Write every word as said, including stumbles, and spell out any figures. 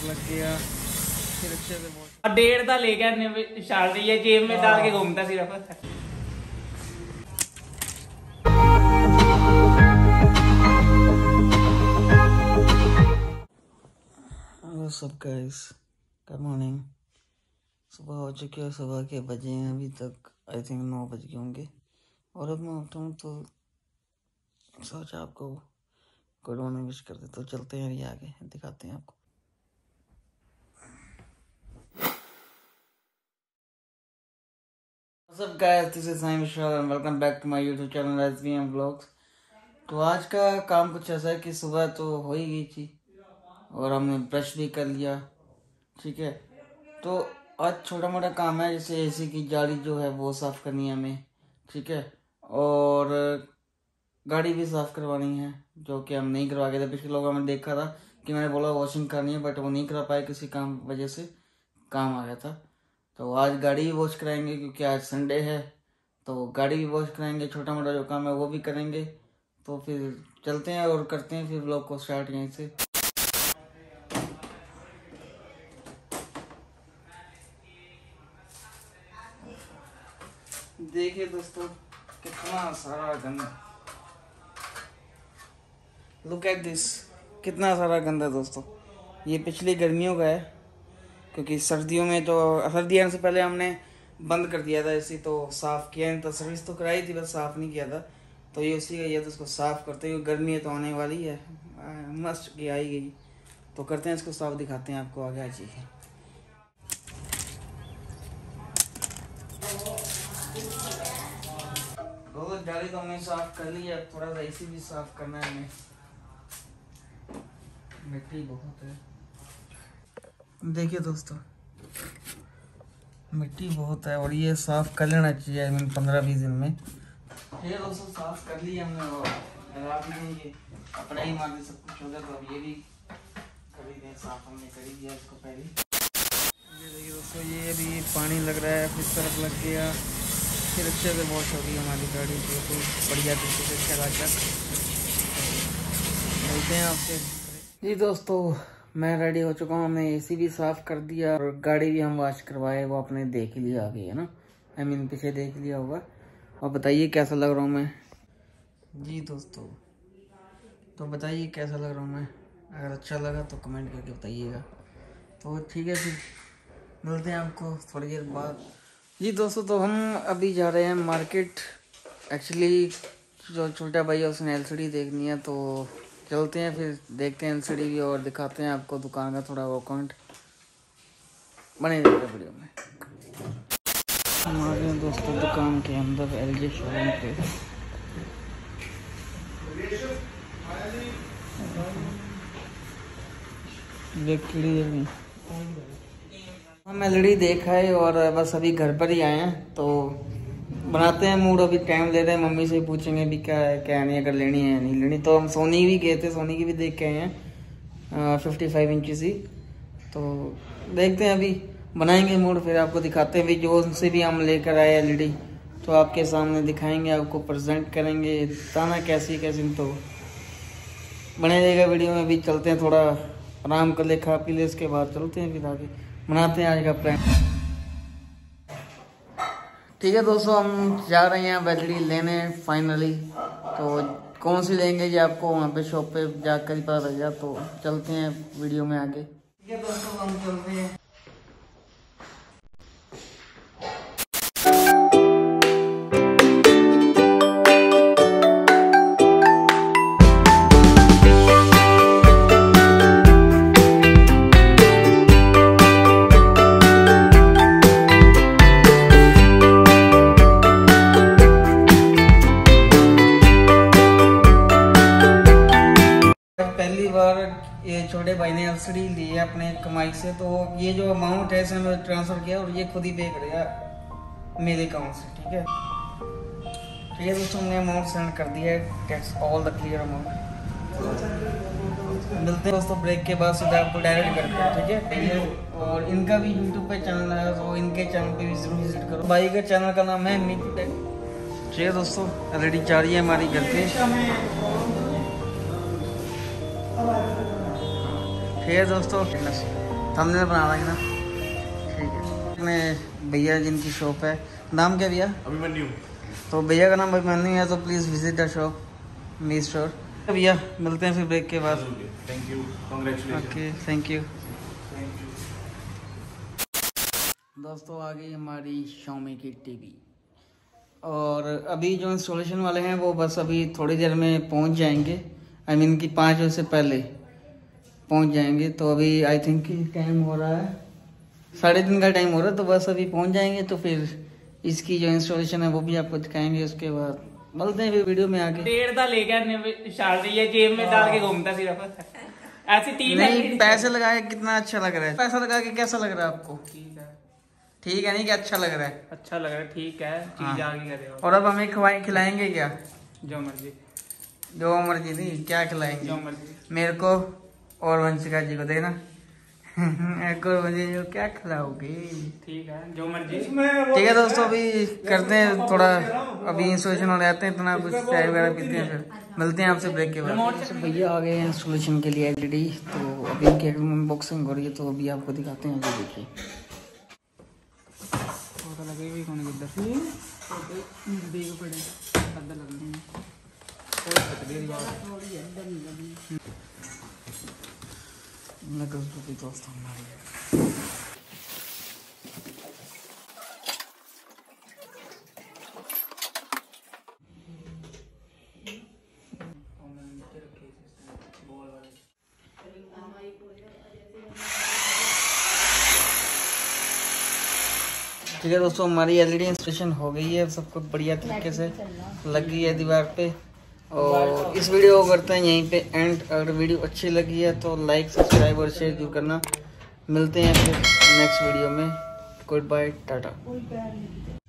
लग गया फिर अच्छे से बहुत डेढ़ था ले गया निशाल रही है जेब में डाल के घूमता सिर्फ। हेलो सब गाइस, गुड मॉर्निंग। सुबह हो चुकी है, सुबह के बजे हैं अभी तक आई थिंक नौ बज गए होंगे। और अब मैं उठूँ तो सोचा आपको गुड मॉर्निंग विश कर दे। तो चलते हैं, ये आगे दिखाते हैं आपको। सब guys, this is Saim Vishal and welcome back to my YouTube channel SVM vlogs. तो आज का काम कुछ ऐसा है कि सुबह तो हो ही गई थी और हमने ब्रश भी कर लिया, ठीक है। तो आज छोटा मोटा काम है, जैसे एसी की जाली जो है वो साफ़ करनी है हमें, ठीक है। और गाड़ी भी साफ़ करवानी है, जो कि हम नहीं करवा गए थे। पिछले लोगों में देखा था कि मैंने बोला वॉशिंग करनी है, बट वो नहीं करा पाए, किसी काम वजह से काम आ गया था। तो आज गाड़ी भी वॉश कराएंगे क्योंकि आज संडे है, तो गाड़ी भी वॉश कराएंगे। छोटा मोटा जो काम है वो भी करेंगे। तो फिर चलते हैं और करते हैं फिर व्लॉग को स्टार्ट यहीं से। देखिए दोस्तों, कितना सारा गंदा, लुक एट दिस, कितना सारा गंदा दोस्तों। ये पिछली गर्मियों का है, क्योंकि सर्दियों में तो सर्दी आने से पहले हमने बंद कर दिया था इसी, तो साफ़ किया नहीं था। सर्विस तो कराई थी, बस साफ़ नहीं किया था। तो ये उसी का ये तो इसको साफ़ करते हुए, गर्मी है तो आने वाली है, मस्त की आई गई। तो करते हैं इसको साफ़, दिखाते हैं आपको आगे। चाहिए गाड़ी तो हमने साफ कर ली है, थोड़ा सा एसी भी साफ करना है हमें, मिट्टी बहुत है। देखिए दोस्तों, मिट्टी बहुत है और ये साफ कर लेना चाहिए आई मीन पंद्रह बीस दिन में। ये दोस्तों साफ कर लिया हमने और रात में ये कपड़ा ही मार सब कुछ हो गया, तो अब ये भी कर ही दें साफ। हमने कर ही दिया इसको पहले। ये देखिए दोस्तों, ये अभी पानी लग रहा है, फिर तरफ लग गया, फिर अच्छे से वॉश हो गई हमारी गाड़ी, बिल्कुल बढ़िया तरीके से चला कर। मिलते हैं आपसे। जी दोस्तों, मैं रेडी हो चुका हूँ। हमने एसी भी साफ़ कर दिया और गाड़ी भी हम वॉश करवाए, वो आपने देख लिया आगे है ना, आई मीन पीछे देख लिया होगा। और बताइए कैसा लग रहा हूँ मैं। जी दोस्तों, तो बताइए कैसा लग रहा हूँ मैं। अगर अच्छा लगा तो कमेंट करके बताइएगा। तो ठीक है, फिर मिलते हैं आपको थोड़ी देर बाद। जी दोस्तों, तो हम अभी जा रहे हैं मार्केट। एक्चुअली जो छोटा भाई है उसने एलसीडी देखनी है, तो चलते हैं फिर देखते हैं एलसीडी भी और दिखाते हैं आपको दुकान का थोड़ा वो अकाउंट बने रहेगा वीडियो में। हम आ गए दोस्तों दुकान के अंदर, एलजी शोरूम पे। हम एलईडी देखा है और बस अभी घर पर ही आए हैं, तो बनाते हैं मूड। अभी टाइम ले रहे हैं, मम्मी से पूछेंगे भी क्या है क्या नहीं, अगर लेनी है या नहीं लेनी। तो हम सोनी भी गए थे, सोनी की भी देख के आए हैं फिफ्टी फाइव इंच सी। तो देखते हैं, अभी बनाएंगे मूड, फिर आपको दिखाते हैं भी जो उनसे भी हम लेकर आए एलईडी, तो आपके सामने दिखाएंगे, आपको प्रेजेंट करेंगे, बताना कैसी कैसी। तो बने रहेगा वीडियो में। भी चलते हैं, थोड़ा आराम कर ले, खा पी ले, इसके बाद चलते हैं फिर आगे बनाते हैं आज का प्लान। ठीक है दोस्तों, हम जा रहे हैं एलईडी लेने फाइनली। तो कौन सी लेंगे ये आपको वहाँ पे शॉप पे जाकर ही पता लग गया। तो चलते हैं वीडियो में आगे। ठीक है दोस्तों, हम चलते हैं। पहली बार ये छोटे भाई ने एलसीडी ली है अपने कमाई से, तो ये जो अमाउंट है इसने ट्रांसफर किया और ये खुद ही पे करेगा मेरे अकाउंट से, ठीक है। ठीक है दोस्तों, हमने अमाउंट सेंड कर दिया है, tax all the clear amount. मिलते हैं दोस्तों ब्रेक के बाद, सीधा आपको डायरेक्ट करते हैं, ठीक है। और इनका भी यूट्यूब पे चैनल है, तो इनके चैनल पे भी जरूर विजिट करो। भाई का चैनल का नाम है मिकी टेक। ठीक है दोस्तों, ऑलरेडी जा रही है हमारी घर पे। ठीक है दोस्तों, थंबनेल बना लेंगे ना, ठीक है। अपने भैया जिनकी शॉप है, नाम क्या भैया? अभिमन्यु। तो भैया का नाम अभिमन्यु है, तो please visit the shop, me store. भैया मिलते हैं फिर ब्रेक के बाद। Thank you, congratulation. Okay, thank you. दोस्तों आ गई हमारी Xiaomi की टीवी, और अभी जो इंस्टॉलेशन वाले हैं वो बस अभी थोड़ी देर में पहुंच जाएंगे। आई मीन कि पाँच बजे से पहले पहुंच जाएंगे। तो अभी आई थिंक कि टाइम हो रहा है साढ़े तीन का टाइम हो रहा है, तो बस अभी पहुंच जाएंगे। तो फिर इसकी जो इंस्टॉलेशन है वो भी आपको दिखाएंगे। उसके बाद मिलते हैं फिर वीडियो में आगे। डेढ़ दा ले गया निशाल रही है, जेब में डाल के घूमता सिर्फ ऐसी तीन नहीं, पैसे लगा के कितना अच्छा लग रहा है। पैसा लगा के कैसा लग रहा है आपको? ठीक है, ठीक है, नहीं कि अच्छा लग रहा है? अच्छा लग रहा है, ठीक है। चीज हाँ। आगे करेगा और अब हमें खिलाएं खिलाएंगे क्या? जो मर्जी, जो मर्जी नहीं, क्या खिलाएंगे? जो मर्जी। मेरे को और वंशिका जी को देना। एक और मुझे जो क्या खिलाओगे? ठीक है, जो मर्जी। ठीक है दोस्तों, अभी करते हैं थोड़ा, अभी इंस्टॉलेशन हो जाते हैं, इतना कुछ चाय वगैरह पीते हैं, फिर मिलते हैं आपसे ब्रेक के बाद। भैया आ गए हैं इंस्टॉलेशन के लिए एलईडी, तो अभी इनकी अनबॉक्सिंग हो रही है, तो अभी आपको दिखाते हैं। जो देखिए फोटो लगे हुई कौन किधर देख पड़े अंदर लगने दोस्त हमारे। ठीक है दोस्तों, हमारी एलईडी इंस्टॉलेशन हो गई है, सब कुछ बढ़िया तरीके से लग गई है दीवार पे। और इस वीडियो को करते हैं यहीं पे एंड। अगर वीडियो अच्छी लगी है तो लाइक, सब्सक्राइब और शेयर जरूर करना। मिलते हैं फिर नेक्स्ट वीडियो में। Goodbye, Tata.